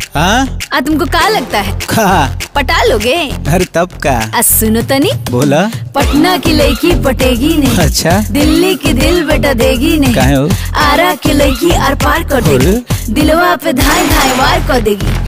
हाँ तुमको क्या लगता है पटा लोगे? अरे तब का सुनो तनी बोला। पटना की लड़की पटेगी नहीं। अच्छा दिल्ली की दिल बेटा देगी नहीं। काहे हो? आरा की लड़की आर पार कर देगी। दिलवा पे धाय धाय वार कर देगी।